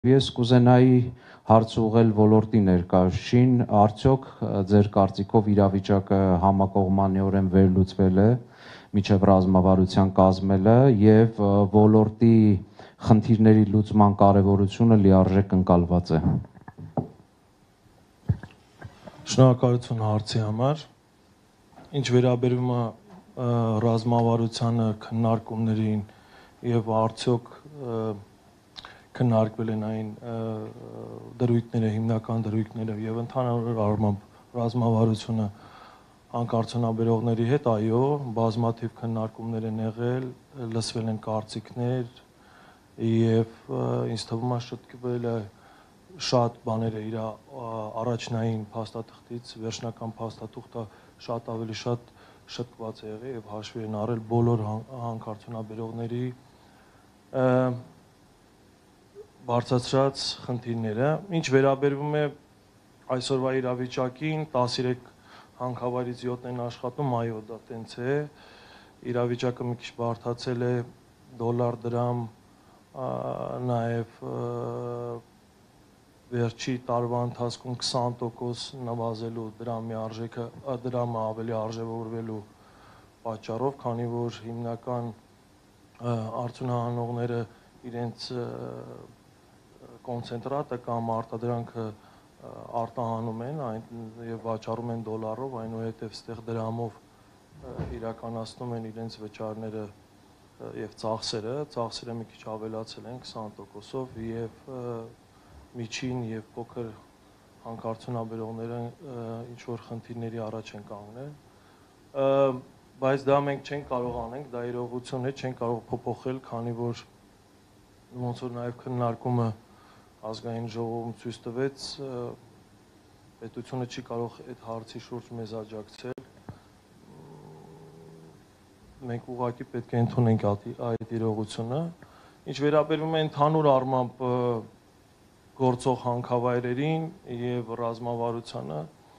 Ես կուզենայի հարց ուղղել ոլորտի ներկայացուցիչին, արդյոք ձեր կարծիքով իրավիճակը համակողմանիորեն վերլուծվել է մինչև ռազմավարության կազմելը եւ ոլորտի խնդիրների լուծման կարեւորությունը լիարժեք ընկալված է։ Շնորհակալություն հարցի համար։ Ինչ վերաբերում է ռազմավարությանը, քննարկումներին եւ արդյոք քննարկվել են այն դրույթները, հիմնական դրույթները եւ ընդհանուր առմամբ ռազմավարությունը հանկարծանաբերողների հետ, այո, բազմաթիվ քննարկումներ են եղել, լսվել են կարծիքներ եւ ինձ թվում է շտկվել է շատ բաներ է իր առաջնային փաստաթղթից վերջնական փաստաթուղթը շատ ավելի շատ շտկված է եղել եւ հաշվի են առել բոլոր հանկարծանաբերողների բարձրացրած խնդիրները, ինչ վերաբերվում է այսօրվա իրավիճակին, 13 հանքավայրից 7-ն են աշխատում, այո, դա տենց է, իրավիճակը մի քիչ բարդացել է, դոլար դրամ, նաև վերջի տարվա ընթացքում 20% նվազելու դրամի արժեքը, դրամը ավելի արժևորվելու պատճառով, քանի որ հիմնական արդյունահանողները իրենց կոնցենտրատը կամ արտադրանքը արտահանում են եւ վաճառում են դոլարով, այնուհետեւ ստեղ դրամով իրականացնում են իրենց վճարները եւ ծախսերը մի քիչ ավելացել են 20%-ով եւ միջին եւ փոքր հանկարծանաբերողները ինչ որ խնդիրների առաջ են կանգնել, բայց դա մենք չենք կարող անենք, դա իրողություն է, չենք կարող փոփոխել, քանի որ ոնց որ նաեւ քննարկումը ազգային ժողովում ցույց տվեց, պետությունը չի կարող այդ հարցի շուրջ մեզ աջակցել։ Մենք ուղղակի պետք է ընդունենք այդ իրողությունը։ Ինչ վերաբերում է ընդհանուր առմամբ գործող հանքավայրերին եւ ռազմավարությանը,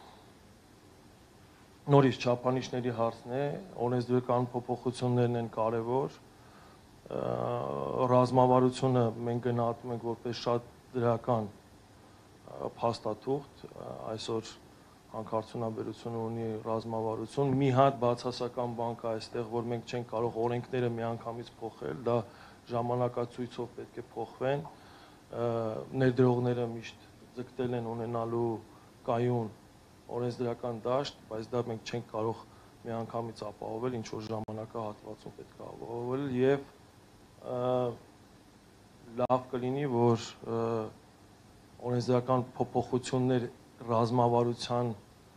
նորից չափանիշների հարցն է, օրենսդրական փոփոխություններն են կարեւոր։ Ռազմավարությունը մենք գնահատում ենք որպես շատ դրական փաստաթուղթ, այսօր հանքարդյունաբերությունը ունի ռազմավարություն, մի հատ բացասական բան կա այստեղ, որ մենք չենք կարող օրենքները միանգամից փոխել, դա ժամանակացույցով պետք է փոխվեն, ներդրողները միշտ ձգտել են ունենալու կայուն օրենսդրական դաշտ, բայց դա մենք չենք կարող միանգամից ապահովել, ինչ որ ժամանակահատվածում պետք է ապահովել եւ լավ կլինի, որ օրենսդրական փոփոխություններ ռազմավարության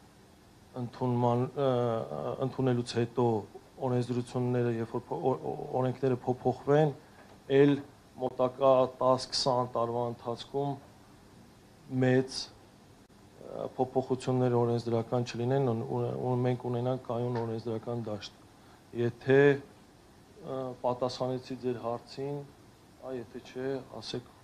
ընդունելուց հետո օրենսդրությունները, երբ որ օրենքները փոփոխվեն, ել մոտակա 10-20 տարվա ընթացքում մեծ փոփոխություններ օրենսդրական չլինեն, ու մենք ունենանք կայուն օրենսդրական դաշտ։ Եթե պատասխանեցի ձեր հարցին, եթե չէ, ասեք